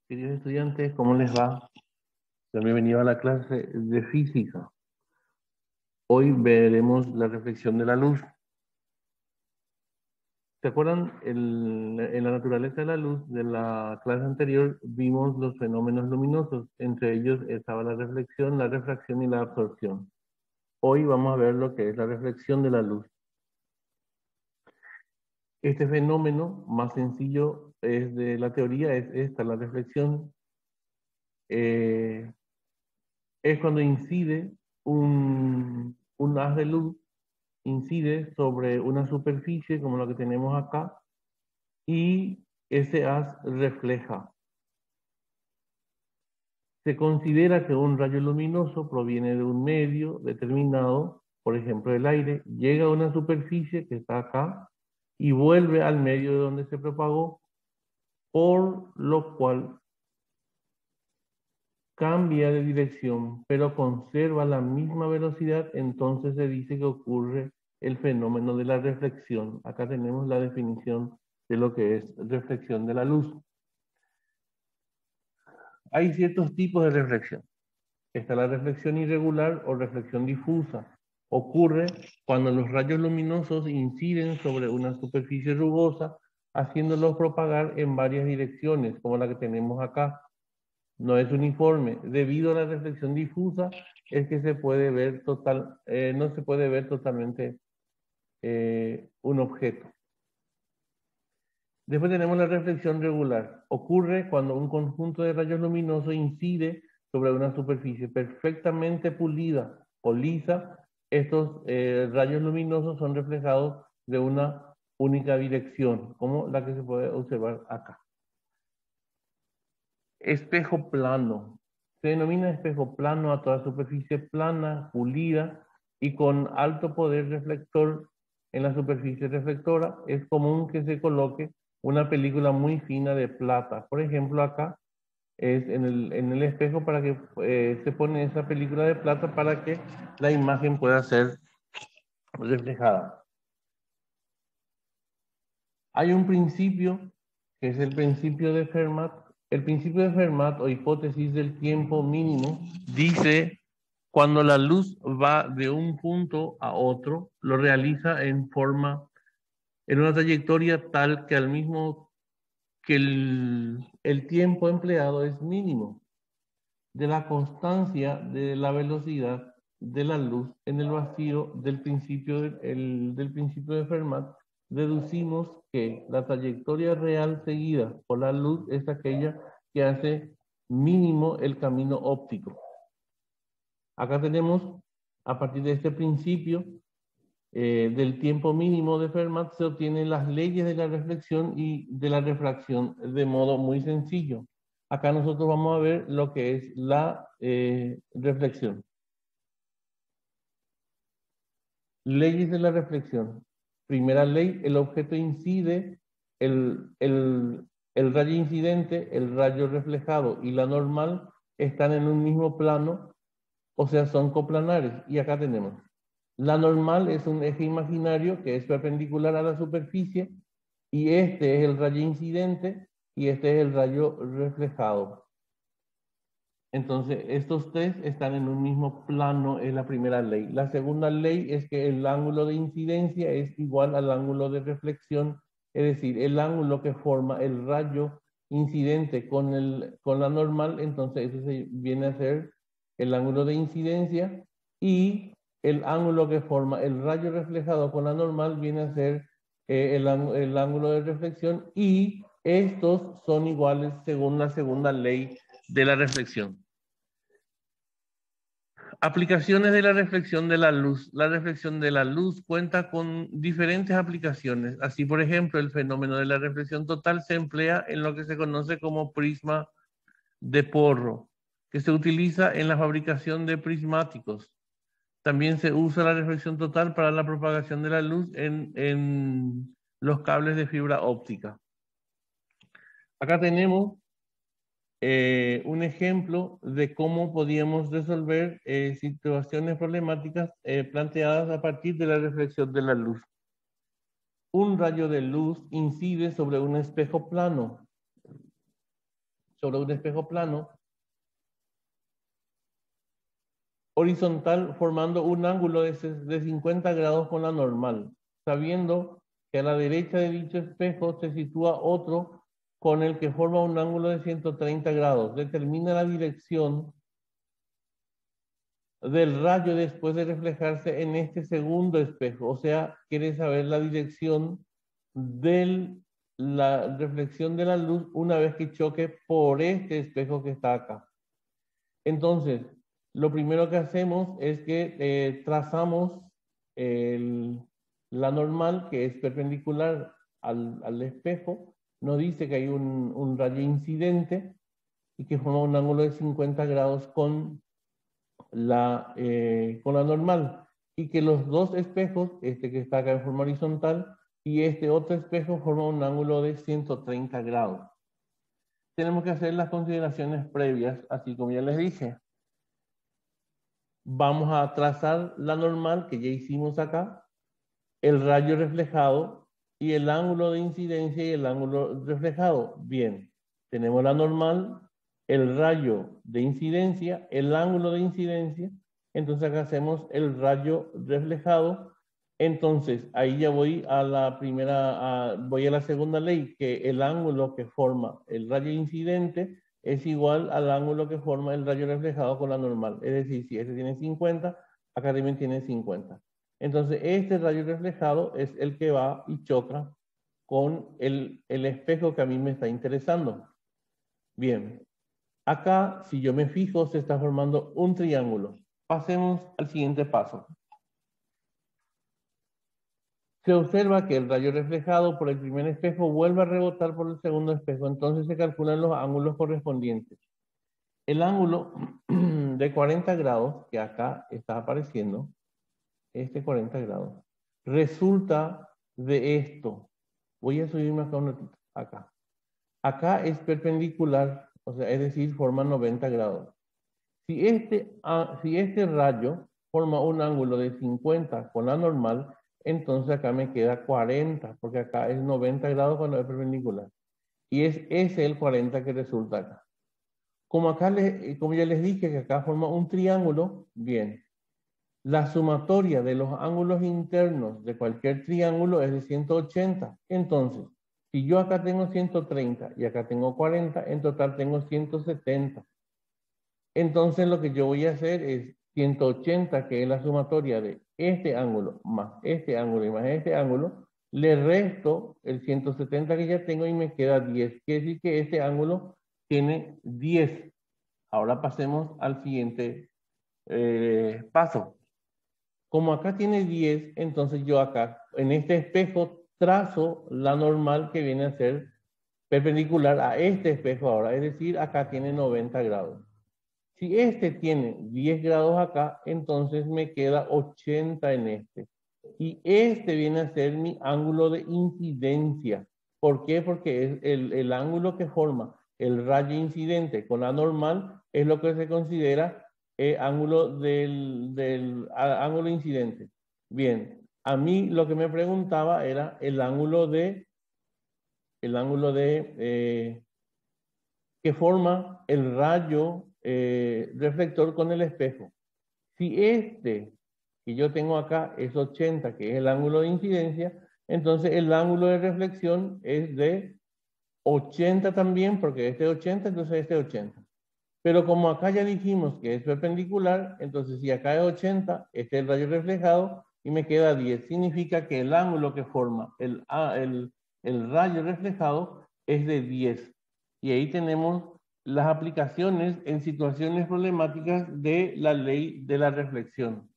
Queridos estudiantes, ¿cómo les va? Bienvenidos a la clase de física. Hoy veremos la reflexión de la luz. ¿Se acuerdan? En la naturaleza de la luz de la clase anterior vimos los fenómenos luminosos. Entre ellos estaba la reflexión, la refracción y la absorción. Hoy vamos a ver lo que es la reflexión de la luz. Este fenómeno más sencillo es de la teoría, es esta, la reflexión. Es cuando incide un haz de luz, incide sobre una superficie como la que tenemos acá y ese haz refleja. Se considera que un rayo luminoso proviene de un medio determinado, por ejemplo el aire, llega a una superficie que está acá y vuelve al medio de donde se propagó, por lo cual cambia de dirección, pero conserva la misma velocidad, entonces se dice que ocurre el fenómeno de la reflexión. Acá tenemos la definición de lo que es reflexión de la luz. Hay ciertos tipos de reflexión. Está la reflexión irregular o reflexión difusa. Ocurre cuando los rayos luminosos inciden sobre una superficie rugosa, haciéndolos propagar en varias direcciones, como la que tenemos acá. No es uniforme. Debido a la reflexión difusa, es que se puede ver no se puede ver totalmente un objeto. Después tenemos la reflexión regular. Ocurre cuando un conjunto de rayos luminosos incide sobre una superficie perfectamente pulida o lisa. Estos rayos luminosos son reflejados de una única dirección, como la que se puede observar acá. Espejo plano. Se denomina espejo plano a toda superficie plana, pulida y con alto poder reflector en la superficie reflectora. Es común que se coloque una película muy fina de plata. Por ejemplo, acá es en el espejo para que se pone esa película de plata para que la imagen pueda ser reflejada. Hay un principio que es el principio de Fermat. El principio de Fermat o hipótesis del tiempo mínimo dice cuando la luz va de un punto a otro, lo realiza en una trayectoria tal que al mismo que el tiempo empleado es mínimo. De la constancia de la velocidad de la luz en el vacío del principio de Fermat, deducimos que la trayectoria real seguida por la luz es aquella que hace mínimo el camino óptico. Acá tenemos, a partir de este principio del tiempo mínimo de Fermat, se obtienen las leyes de la reflexión y de la refracción de modo muy sencillo. Acá nosotros vamos a ver lo que es la reflexión. Leyes de la reflexión. Primera ley, el objeto incide, el, el, el rayo incidente, el rayo reflejado y la normal están en un mismo plano, o sea, son coplanares. Y acá tenemos. La normal es un eje imaginario que es perpendicular a la superficie y este es el rayo incidente y este es el rayo reflejado. Entonces, estos tres están en un mismo plano, es la primera ley. La segunda ley es que el ángulo de incidencia es igual al ángulo de reflexión, es decir, el ángulo que forma el rayo incidente con la normal, entonces eso viene a ser el ángulo de incidencia, y el ángulo que forma el rayo reflejado con la normal viene a ser el ángulo de reflexión, y estos son iguales según la segunda ley de la reflexión. Aplicaciones de la reflexión de la luz. La reflexión de la luz cuenta con diferentes aplicaciones. Así, por ejemplo, el fenómeno de la reflexión total se emplea en lo que se conoce como prisma de porro, que se utiliza en la fabricación de prismáticos. También se usa la reflexión total para la propagación de la luz en los cables de fibra óptica. Acá tenemos un ejemplo de cómo podíamos resolver situaciones problemáticas planteadas a partir de la reflexión de la luz. Un rayo de luz incide sobre un espejo plano. sobre un espejo plano horizontal formando un ángulo de 50 grados con la normal, sabiendo que a la derecha de dicho espejo se sitúa otro con el que forma un ángulo de 130 grados. Determina la dirección del rayo después de reflejarse en este segundo espejo. O sea, quiere saber la dirección de la reflexión de la luz una vez que choque por este espejo que está acá. Entonces, lo primero que hacemos es que trazamos la normal, que es perpendicular al espejo. Nos dice que hay un rayo incidente y que forma un ángulo de 50 grados con la normal. Y que los dos espejos, este que está acá en forma horizontal y este otro espejo, forman un ángulo de 130 grados. Tenemos que hacer las consideraciones previas, así como ya les dije. Vamos a trazar la normal que ya hicimos acá, el rayo reflejado y el ángulo de incidencia y el ángulo reflejado. Bien, tenemos la normal, el rayo de incidencia, el ángulo de incidencia. Entonces acá hacemos el rayo reflejado. Entonces ahí ya voy a la voy a la segunda ley, que el ángulo que forma el rayo incidente es igual al ángulo que forma el rayo reflejado con la normal. Es decir, si este tiene 50, acá también tiene 50. Entonces, este rayo reflejado es el que va y choca con el espejo que a mí me está interesando. Bien, acá, si yo me fijo, se está formando un triángulo. Pasemos al siguiente paso. Se observa que el rayo reflejado por el primer espejo vuelve a rebotar por el segundo espejo, entonces se calculan los ángulos correspondientes. El ángulo de 40 grados, que acá está apareciendo, este 40 grados, resulta de esto. Voy a subirme acá un ratito, acá. Acá es perpendicular, o sea, es decir, forma 90 grados. Si este rayo forma un ángulo de 50 con la normal, entonces acá me queda 40, porque acá es 90 grados cuando es perpendicular. Y es ese el 40 que resulta acá. Como como ya les dije que acá forma un triángulo, bien. La sumatoria de los ángulos internos de cualquier triángulo es de 180. Entonces, si yo acá tengo 130 y acá tengo 40, en total tengo 170. Entonces lo que yo voy a hacer es 180, que es la sumatoria de este ángulo más este ángulo y más este ángulo, le resto el 170 que ya tengo y me queda 10. Quiere decir que este ángulo tiene 10. Ahora pasemos al siguiente paso. Como acá tiene 10, entonces yo acá, en este espejo, trazo la normal que viene a ser perpendicular a este espejo ahora. Es decir, acá tiene 90 grados. Si este tiene 10 grados acá, entonces me queda 80 en este. Y este viene a ser mi ángulo de incidencia. ¿Por qué? Porque es el ángulo que forma el rayo incidente con la normal es lo que se considera ángulo ángulo incidente. Bien, a mí lo que me preguntaba era el ángulo que forma el rayo reflector con el espejo. Si este que yo tengo acá es 80, que es el ángulo de incidencia, entonces el ángulo de reflexión es de 80 también, porque este es 80, entonces este es 80. Pero como acá ya dijimos que es perpendicular, entonces si acá es 80, este es el rayo reflejado y me queda 10. Significa que el ángulo que forma el rayo reflejado es de 10. Y ahí tenemos las aplicaciones en situaciones problemáticas de la ley de la reflexión.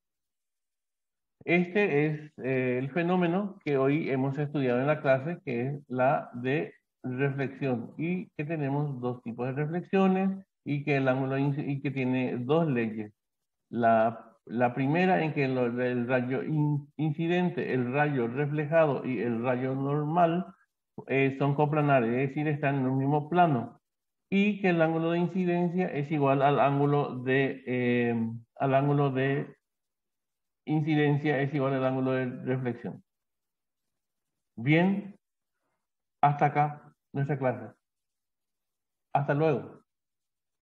Este es el fenómeno que hoy hemos estudiado en la clase, que es la de reflexión, y que tenemos dos tipos de reflexiones y que el ángulo y que tiene dos leyes. La primera en que el rayo incidente, el rayo reflejado y el rayo normal son coplanares, es decir, están en un mismo plano, y que el ángulo de incidencia es igual al ángulo de incidencia es igual al ángulo de reflexión. Bien, hasta acá nuestra clase. Hasta luego.